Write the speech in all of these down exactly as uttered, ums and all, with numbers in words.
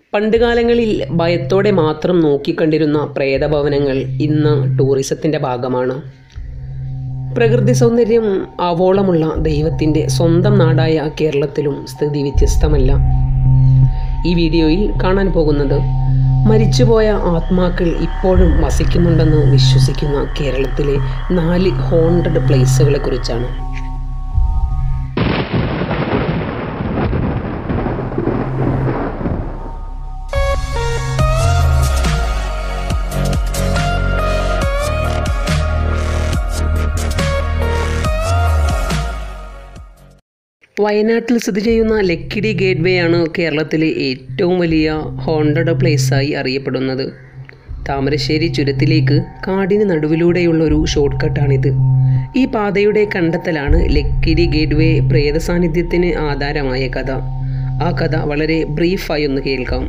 പണ്ടുകാലങ്ങളിൽ ഭയത്തോടെ മാത്രം നോക്കിക്കണ്ടിരുന്ന പ്രേതഭവനങ്ങൾ ഇന്ന് ടൂറിസത്തിൻ്റെ ഭാഗമാണ്. പ്രകൃതി സൗന്ദര്യം ആവോളമുള്ള ദൈവത്തിൻ്റെ സ്വന്തം നാടായ കേരളത്തിലും സ്ഥിതി വ്യത്യസ്തമല്ല. ഈ വീഡിയോയിൽ കാണാൻ പോകുന്നത് മരിച്ചുപോയ ആത്മാക്കൾ ഇപ്പോഴും വസിക്കുന്നുണ്ടെന്ന് വിശ്വസിക്കുന്ന കേരളത്തിലെ നാല് ഹോണ്ടഡ് പ്ലേസുകളെ കുറിച്ചാണ്. വയനാട്ടിൽ സ്ഥിതി ചെയ്യുന്ന ലക്കിടി ഗേറ്റ് വേ ആണ് കേരളത്തിലെ ഏറ്റവും വലിയ ഹോണ്ടഡ് പ്ലേസായി അറിയപ്പെടുന്നത്. താമരശ്ശേരി ചുരത്തിലേക്ക് കാടിന് നടുവിലൂടെയുള്ള ഒരു ഷോർട്ട് കട്ടാണിത്. ഈ പാതയുടെ കണ്ടെത്തലാണ് ലക്കിടി ഗേറ്റ് വേ പ്രേത സാന്നിധ്യത്തിന് ആധാരമായ കഥ. ആ കഥ വളരെ ബ്രീഫായി ഒന്ന് കേൾക്കാം.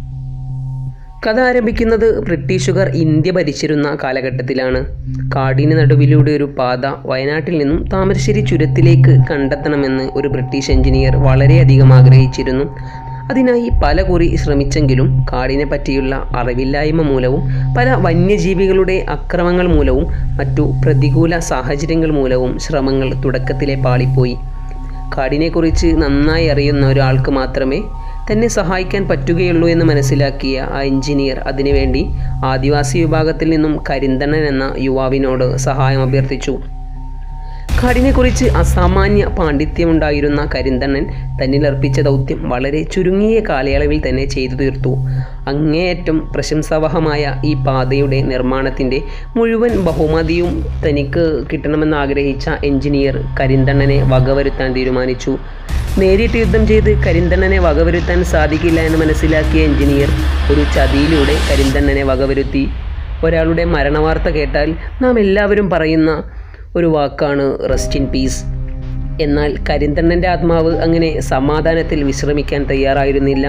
കഥ ആരംഭിക്കുന്നത് ബ്രിട്ടീഷുകാർ ഇന്ത്യ ഭരിച്ചിരുന്ന കാലഘട്ടത്തിലാണ്. കാടിന് നടുവിലൂടെ ഒരു പാത വയനാട്ടിൽ നിന്നും താമരശ്ശേരി ചുരത്തിലേക്ക് കണ്ടെത്തണമെന്ന് ഒരു ബ്രിട്ടീഷ് എഞ്ചിനീയർ വളരെയധികം ആഗ്രഹിച്ചിരുന്നു. അതിനായി പല കുറി ശ്രമിച്ചെങ്കിലും കാടിനെ പറ്റിയുള്ള അറിവില്ലായ്മ മൂലവും പല വന്യജീവികളുടെ അക്രമങ്ങൾ മൂലവും മറ്റു പ്രതികൂല സാഹചര്യങ്ങൾ മൂലവും ശ്രമങ്ങൾ തുടക്കത്തിലെ പാളിപ്പോയി. കാടിനെക്കുറിച്ച് നന്നായി അറിയുന്ന ഒരാൾക്ക് മാത്രമേ തന്നെ സഹായിക്കാൻ പറ്റുകയുള്ളൂ എന്ന് മനസ്സിലാക്കിയ ആ എഞ്ചിനീയർ അതിനുവേണ്ടി ആദിവാസി വിഭാഗത്തിൽ നിന്നും കരിന്തണ്ണൻ എന്ന യുവാവിനോട് സഹായം അഭ്യർത്ഥിച്ചു. കാടിനെക്കുറിച്ച് അസാമാന്യ പാണ്ഡിത്യമുണ്ടായിരുന്ന കരിന്തണ്ണൻ തന്നിലർപ്പിച്ച ദൗത്യം വളരെ ചുരുങ്ങിയ കാലയളവിൽ തന്നെ ചെയ്തു തീർത്തു. അങ്ങേയറ്റം പ്രശംസാവഹമായ ഈ പാതയുടെ നിർമ്മാണത്തിൻ്റെ മുഴുവൻ ബഹുമതിയും തനിക്ക് കിട്ടണമെന്നാഗ്രഹിച്ച എഞ്ചിനീയർ കരിന്തണ്ണനെ വകവരുത്താൻ തീരുമാനിച്ചു. നേരിട്ട് യുദ്ധം ചെയ്ത് കരിന്തണ്ണനെ വകവരുത്താൻ സാധിക്കില്ല എന്ന് മനസ്സിലാക്കിയ എഞ്ചിനീയർ ഒരു ചതിയിലൂടെ കരിന്തണ്ണനെ വകവരുത്തി. ഒരാളുടെ മരണവാർത്ത കേട്ടാൽ നാം എല്ലാവരും പറയുന്ന ഒരു വാക്കാണ് റെസ്റ്റ് ഇൻ പീസ്. എന്നാൽ കരിന്തണ്ണൻ്റെ ആത്മാവ് അങ്ങനെ സമാധാനത്തിൽ വിശ്രമിക്കാൻ തയ്യാറായിരുന്നില്ല.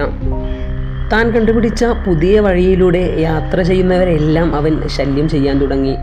താൻ കണ്ടുപിടിച്ച പുതിയ വഴിയിലൂടെ യാത്ര ചെയ്യുന്നവരെല്ലാം അവൻ ശല്യം ചെയ്യാൻ തുടങ്ങി.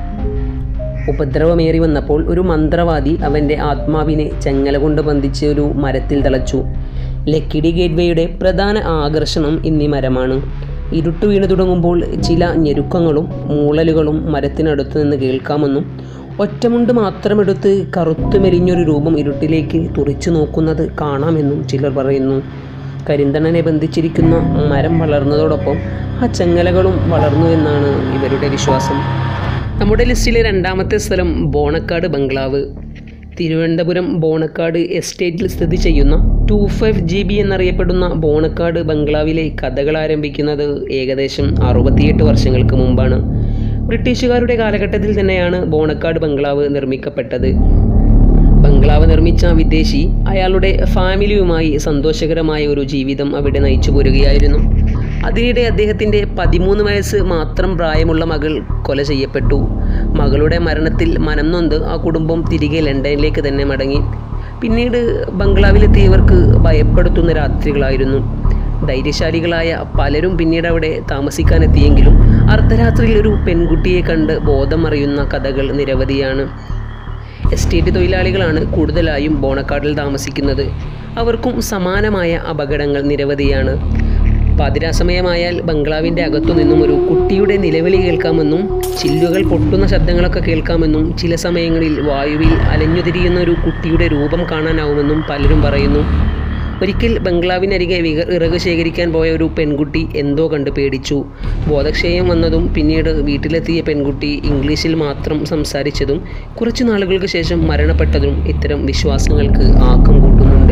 ഉപദ്രവമേറി വന്നപ്പോൾ ഒരു മന്ത്രവാദി അവൻ്റെ ആത്മാവിനെ ചെങ്ങല കൊണ്ട് ബന്ധിച്ച് ഒരു മരത്തിൽ തളച്ചു. ലക്കിടി ഗേറ്റ് വേയുടെ പ്രധാന ആകർഷണം ഇന്നീ മരമാണ്. ഇരുട്ട് വീണു തുടങ്ങുമ്പോൾ ചില ഞെരുക്കങ്ങളും മൂളലുകളും മരത്തിനടുത്ത് നിന്ന് കേൾക്കാമെന്നും ഒറ്റമുണ്ട് മാത്രമെടുത്ത് കറുത്തു മെലിഞ്ഞൊരു രൂപം ഇരുട്ടിലേക്ക് തുറിച്ചു നോക്കുന്നത് കാണാമെന്നും ചിലർ പറയുന്നു. കരിന്തണ്ണനെ ബന്ധിച്ചിരിക്കുന്ന മരം വളർന്നതോടൊപ്പം ആ ചെങ്ങലകളും വളർന്നു എന്നാണ് ഇവരുടെ വിശ്വാസം. നമ്മുടെ ലിസ്റ്റിലെ രണ്ടാമത്തെ സ്ഥലം ബോണക്കാട് ബംഗ്ലാവ്. തിരുവനന്തപുരം ബോണക്കാട് എസ്റ്റേറ്റിൽ സ്ഥിതി ചെയ്യുന്ന ടു ഫൈവ് ജി ബി എന്നറിയപ്പെടുന്ന ബോണക്കാട് ബംഗ്ലാവിലെ കഥകൾ ആരംഭിക്കുന്നത് ഏകദേശം അറുപത്തിയെട്ട് വർഷങ്ങൾക്ക് മുമ്പാണ്. ബ്രിട്ടീഷുകാരുടെ കാലഘട്ടത്തിൽ തന്നെയാണ് ബോണക്കാട് ബംഗ്ലാവ് നിർമ്മിക്കപ്പെട്ടത്. ബംഗ്ലാവ് നിർമ്മിച്ച വിദേശി അയാളുടെ ഫാമിലിയുമായി സന്തോഷകരമായ ഒരു ജീവിതം അവിടെ നയിച്ചു പോരുകയായിരുന്നു. അതിനിടെ അദ്ദേഹത്തിൻ്റെ പതിമൂന്ന് വയസ്സ് മാത്രം പ്രായമുള്ള മകൾ കൊല ചെയ്യപ്പെട്ടു. മകളുടെ മരണത്തിൽ മനം നൊന്ത് ആ കുടുംബം തിരികെ ലണ്ടനിലേക്ക് തന്നെ മടങ്ങി. പിന്നീട് ബംഗ്ലാവിലെത്തിയവർക്ക് ഭയപ്പെടുത്തുന്ന രാത്രികളായിരുന്നു. ധൈര്യശാലികളായ പലരും പിന്നീട് അവിടെ താമസിക്കാനെത്തിയെങ്കിലും അർദ്ധരാത്രിയിൽ ഒരു പെൺകുട്ടിയെ കണ്ട് ബോധം അറിയുന്ന കഥകൾ നിരവധിയാണ്. എസ്റ്റേറ്റ് തൊഴിലാളികളാണ് കൂടുതലായും ബോണക്കാടിൽ താമസിക്കുന്നത്. അവർക്കും സമാനമായ അപകടങ്ങൾ നിരവധിയാണ്. പാതിരാസമയമായാൽ ബംഗ്ലാവിൻ്റെ അകത്തു നിന്നും ഒരു കുട്ടിയുടെ നിലവിളി കേൾക്കാമെന്നും ചില്ലുകൾ പൊട്ടുന്ന ശബ്ദങ്ങളൊക്കെ കേൾക്കാമെന്നും ചില സമയങ്ങളിൽ വായുവിൽ അലഞ്ഞുതിരിയുന്ന ഒരു കുട്ടിയുടെ രൂപം കാണാനാവുമെന്നും പലരും പറയുന്നു. ഒരിക്കൽ ബംഗ്ലാവിനരികെ വിക വിറക് ശേഖരിക്കാൻ പോയ ഒരു പെൺകുട്ടി എന്തോ കണ്ട് പേടിച്ചു. ബോധക്ഷയം വന്നതും പിന്നീട് വീട്ടിലെത്തിയ പെൺകുട്ടി ഇംഗ്ലീഷിൽ മാത്രം സംസാരിച്ചതും കുറച്ചു നാളുകൾക്ക് ശേഷം മരണപ്പെട്ടതും ഇത്തരം വിശ്വാസങ്ങൾക്ക് ആക്കം കൂട്ടുന്നുണ്ട്.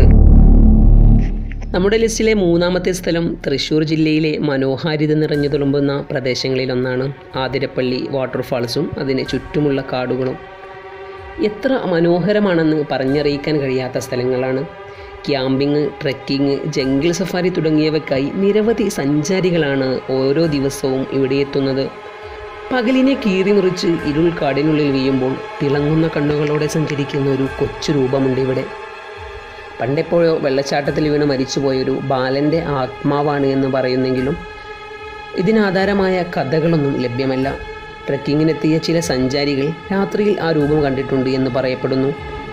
നമ്മുടെ ലിസ്റ്റിലെ മൂന്നാമത്തെ സ്ഥലം തൃശ്ശൂർ ജില്ലയിലെ മനോഹാരിത നിറഞ്ഞു തുളുമ്പുന്ന പ്രദേശങ്ങളിലൊന്നാണ്. ആതിരപ്പള്ളി വാട്ടർഫാൾസും അതിന് ചുറ്റുമുള്ള കാടുകളും എത്ര മനോഹരമാണെന്ന് പറഞ്ഞറിയിക്കാൻ കഴിയാത്ത സ്ഥലങ്ങളാണ്. ക്യാമ്പിങ്, ട്രെക്കിങ്, ജംഗിൾ സഫാരി തുടങ്ങിയവയ്ക്കായി നിരവധി സഞ്ചാരികളാണ് ഓരോ ദിവസവും ഇവിടെ എത്തുന്നത്. പകലിനെ കീറി മുറിച്ച് ഇരുൾ കാടിനുള്ളിൽ വീഴുമ്പോൾ തിളങ്ങുന്ന കണ്ണുകളോടെ സഞ്ചരിക്കുന്ന ഒരു കൊച്ചു രൂപമുണ്ട് ഇവിടെ. പണ്ടെപ്പോഴോ വെള്ളച്ചാട്ടത്തിൽ വീണ് മരിച്ചുപോയൊരു ബാലൻ്റെ ആത്മാവാണ് എന്ന് പറയുന്നെങ്കിലും ഇതിനാധാരമായ കഥകളൊന്നും ലഭ്യമല്ല. ട്രെക്കിങ്ങിനെത്തിയ ചില സഞ്ചാരികൾ രാത്രിയിൽ ആ രൂപം കണ്ടിട്ടുണ്ട് എന്ന് പറയപ്പെടുന്നു.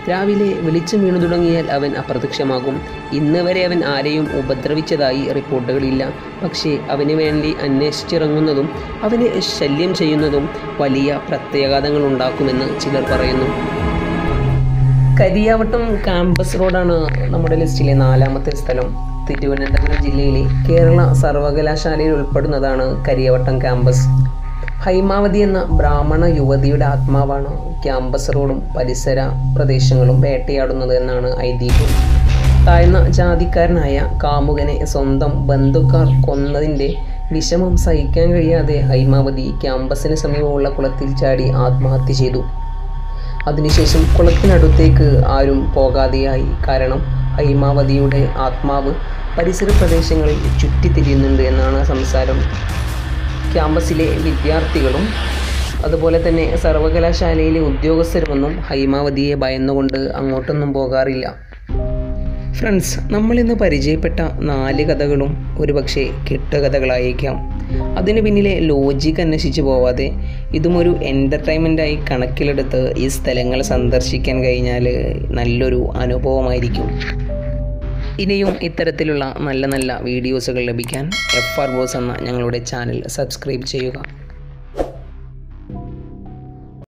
രാവിലെ വെളിച്ചം വീണു തുടങ്ങിയാൽ അവൻ അപ്രത്യക്ഷമാകും. ഇന്ന് വരെ അവൻ ആരെയും ഉപദ്രവിച്ചതായി റിപ്പോർട്ടുകളില്ല. പക്ഷേ അവന് വേണ്ടി അന്വേഷിച്ചിറങ്ങുന്നതും അവനെ ശല്യം ചെയ്യുന്നതും വലിയ പ്രത്യാഘാതങ്ങൾ ഉണ്ടാക്കുമെന്ന് ചിലർ പറയുന്നു. കരിയാവട്ടം ക്യാമ്പസ് റോഡാണ് നമ്മുടെ ലിസ്റ്റിലെ നാലാമത്തെ സ്ഥലം. തിരുവനന്തപുരം ജില്ലയിലെ കേരള സർവകലാശാലയിൽ ഉൾപ്പെടുന്നതാണ് കരിയാവട്ടം ക്യാമ്പസ്. ഹൈമാവതി എന്ന ബ്രാഹ്മണ യുവതിയുടെ ആത്മാവാണ് ക്യാമ്പസ് റോഡും പരിസര പ്രദേശങ്ങളും വേട്ടയാടുന്നത് എന്നാണ് ഐതിഹ്യം. താഴ്ന്ന ജാതിക്കാരനായ കാമുകനെ സ്വന്തം ബന്ധുക്കാർ കൊന്നതിൻ്റെ വിഷമം സഹിക്കാൻ കഴിയാതെ ഹൈമാവതി ക്യാമ്പസിന് സമീപമുള്ള കുളത്തിൽ ചാടി ആത്മഹത്യ ചെയ്തു. അതിനുശേഷം കുളത്തിനടുത്തേക്ക് ആരും പോകാതെയായി. കാരണം ഹൈമാവതിയുടെ ആത്മാവ് പരിസര പ്രദേശങ്ങളിൽ ചുറ്റിത്തിരിയുന്നുണ്ട് എന്നാണ് സംസാരം. ക്യാമ്പസിലെ വിദ്യാർത്ഥികളും അതുപോലെ തന്നെ സർവകലാശാലയിലെ ഉദ്യോഗസ്ഥരുമൊന്നും ഹൈമാവതിയെ ഭയന്നുകൊണ്ട് അങ്ങോട്ടൊന്നും പോകാറില്ല. ഫ്രണ്ട്സ്, നമ്മളിന്ന് പരിചയപ്പെട്ട നാല് കഥകളും ഒരുപക്ഷെ കെട്ടുകഥകളായേക്കാം. അതിന് പിന്നിലെ ലോജിക്ക് അന്വേഷിച്ച് പോവാതെ ഇതുമൊരു എൻ്റർടൈൻമെൻറ്റായി കണക്കിലെടുത്ത് ഈ സ്ഥലങ്ങൾ സന്ദർശിക്കാൻ കഴിഞ്ഞാൽ നല്ലൊരു അനുഭവമായിരിക്കും. ഇനിയും ഇത്തരത്തിലുള്ള നല്ല നല്ല വീഡിയോസുകൾ ലഭിക്കാൻ എഫ് ആർ ബോസ് എന്ന ഞങ്ങളുടെ ചാനൽ സബ്സ്ക്രൈബ് ചെയ്യുക.